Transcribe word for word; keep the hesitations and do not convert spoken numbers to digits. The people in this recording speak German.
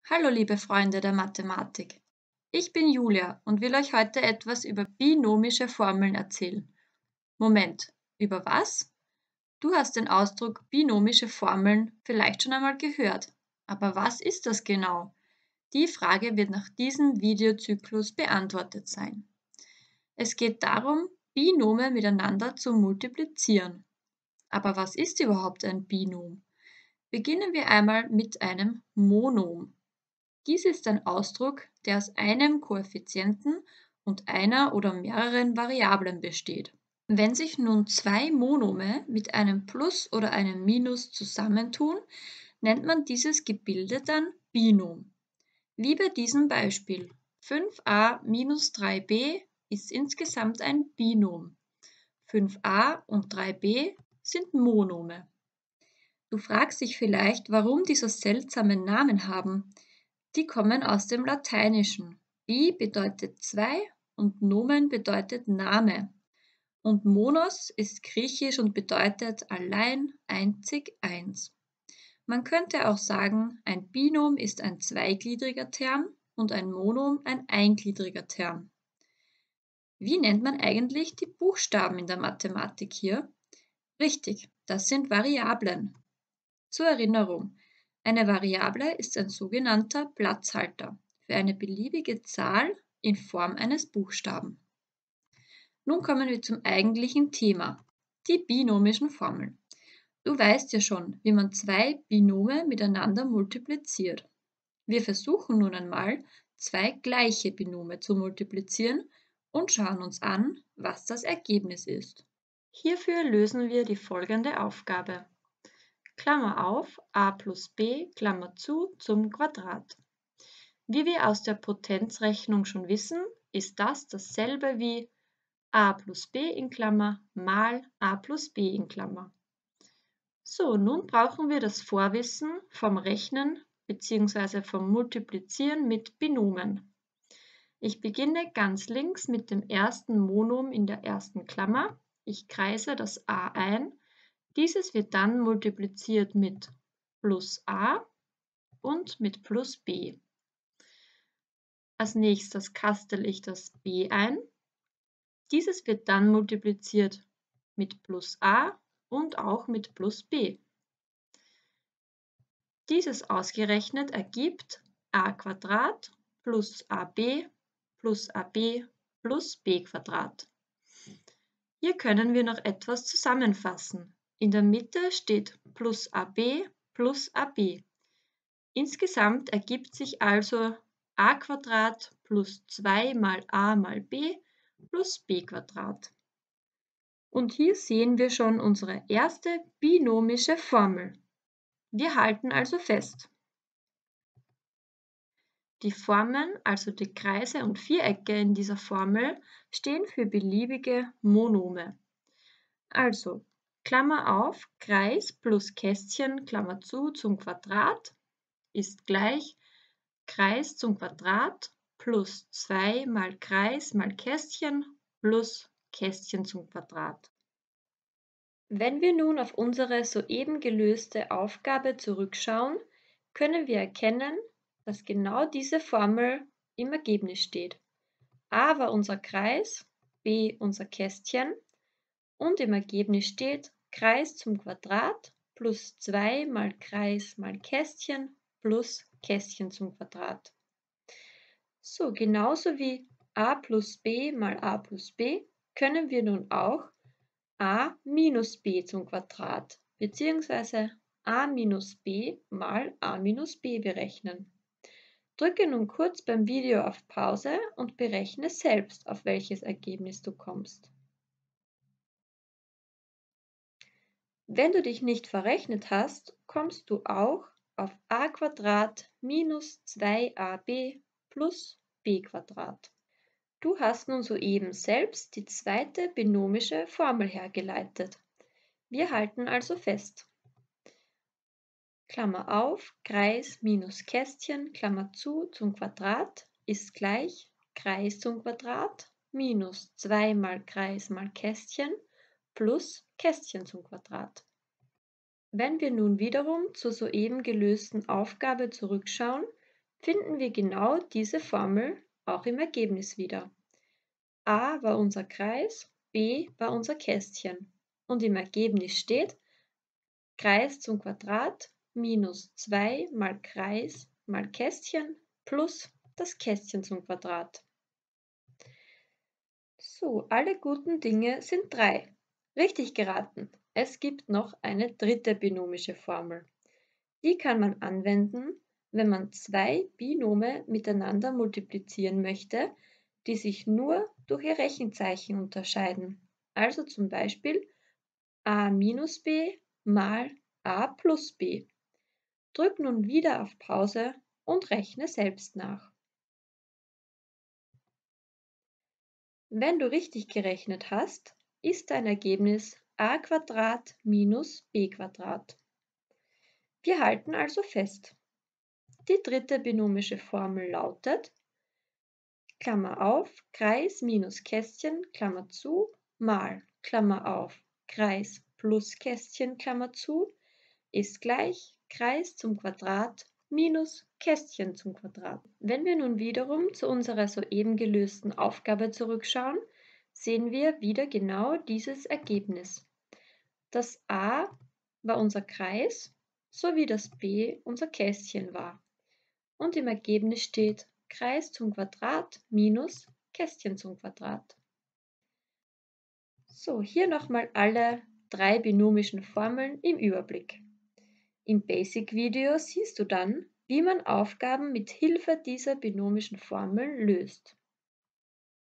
Hallo liebe Freunde der Mathematik. Ich bin Julia und will euch heute etwas über binomische Formeln erzählen. Moment, über was? Du hast den Ausdruck binomische Formeln vielleicht schon einmal gehört. Aber was ist das genau? Die Frage wird nach diesem Videozyklus beantwortet sein. Es geht darum, Binome miteinander zu multiplizieren. Aber was ist überhaupt ein Binom? Beginnen wir einmal mit einem Monom. Dies ist ein Ausdruck, der aus einem Koeffizienten und einer oder mehreren Variablen besteht. Wenn sich nun zwei Monome mit einem Plus oder einem Minus zusammentun, nennt man dieses Gebilde dann Binom. Wie bei diesem Beispiel. fünf a minus drei b ist insgesamt ein Binom. fünf a und drei b sind Monome. Du fragst dich vielleicht, warum die so seltsame Namen haben. Die kommen aus dem Lateinischen. Bi bedeutet zwei und Nomen bedeutet Name. Und Monos ist griechisch und bedeutet allein, einzig, eins. Man könnte auch sagen, ein Binom ist ein zweigliedriger Term und ein Monom ein eingliedriger Term. Wie nennt man eigentlich die Buchstaben in der Mathematik hier? Richtig, das sind Variablen. Zur Erinnerung, eine Variable ist ein sogenannter Platzhalter für eine beliebige Zahl in Form eines Buchstaben. Nun kommen wir zum eigentlichen Thema, die binomischen Formeln. Du weißt ja schon, wie man zwei Binome miteinander multipliziert. Wir versuchen nun einmal, zwei gleiche Binome zu multiplizieren und schauen uns an, was das Ergebnis ist. Hierfür lösen wir die folgende Aufgabe. Klammer auf, a plus b, Klammer zu, zum Quadrat. Wie wir aus der Potenzrechnung schon wissen, ist das dasselbe wie a plus b in Klammer mal a plus b in Klammer. So, nun brauchen wir das Vorwissen vom Rechnen bzw. vom Multiplizieren mit Binomen. Ich beginne ganz links mit dem ersten Monom in der ersten Klammer. Ich kreise das a ein. Dieses wird dann multipliziert mit plus a und mit plus b. Als nächstes kastel ich das b ein. Dieses wird dann multipliziert mit plus a und auch mit plus b. Dieses ausgerechnet ergibt a Quadrat plus ab plus ab plus b Quadrat. Hier können wir noch etwas zusammenfassen. In der Mitte steht plus ab plus ab. Insgesamt ergibt sich also a Quadrat plus zwei mal a mal b plus b Quadrat. Und hier sehen wir schon unsere erste binomische Formel. Wir halten also fest. Die Formen, also die Kreise und Vierecke in dieser Formel, stehen für beliebige Monome. Also, Klammer auf, Kreis plus Kästchen, Klammer zu, zum Quadrat ist gleich Kreis zum Quadrat plus zwei mal Kreis mal Kästchen plus Kästchen zum Quadrat. Wenn wir nun auf unsere soeben gelöste Aufgabe zurückschauen, können wir erkennen, dass genau diese Formel im Ergebnis steht. A war unser Kreis, B unser Kästchen und im Ergebnis steht Kreis zum Quadrat plus zwei mal Kreis mal Kästchen plus Kästchen zum Quadrat. So, genauso wie a plus b mal a plus b können wir nun auch a minus b zum Quadrat bzw. a minus b mal a minus b berechnen. Drücke nun kurz beim Video auf Pause und berechne selbst, auf welches Ergebnis du kommst. Wenn du dich nicht verrechnet hast, kommst du auch auf a Quadrat minus zwei a b plus b Quadrat. Du hast nun soeben selbst die zweite binomische Formel hergeleitet. Wir halten also fest. Klammer auf, Kreis minus Kästchen, Klammer zu, zum Quadrat ist gleich Kreis zum Quadrat minus zwei mal Kreis mal Kästchen plus Kästchen zum Quadrat. Wenn wir nun wiederum zur soeben gelösten Aufgabe zurückschauen, finden wir genau diese Formel auch im Ergebnis wieder. A war unser Kreis, B war unser Kästchen. Und im Ergebnis steht Kreis zum Quadrat minus zwei mal Kreis mal Kästchen plus das Kästchen zum Quadrat. So, alle guten Dinge sind drei. Richtig geraten. Es gibt noch eine dritte binomische Formel. Die kann man anwenden, wenn man zwei Binome miteinander multiplizieren möchte, die sich nur durch ihr Rechenzeichen unterscheiden. Also zum Beispiel a minus b mal a plus b. Drück nun wieder auf Pause und rechne selbst nach. Wenn du richtig gerechnet hast, ist dein Ergebnis a minus b. Wir halten also fest. Die dritte binomische Formel lautet Klammer auf, Kreis minus Kästchen, Klammer zu, mal, Klammer auf, Kreis plus Kästchen, Klammer zu, ist gleich Kreis zum Quadrat minus Kästchen zum Quadrat. Wenn wir nun wiederum zu unserer soeben gelösten Aufgabe zurückschauen, sehen wir wieder genau dieses Ergebnis. Das a war unser Kreis, sowie das b unser Kästchen war. Und im Ergebnis steht Kreis zum Quadrat minus Kästchen zum Quadrat. So, hier nochmal alle drei binomischen Formeln im Überblick. Im Basic-Video siehst du dann, wie man Aufgaben mit Hilfe dieser binomischen Formeln löst.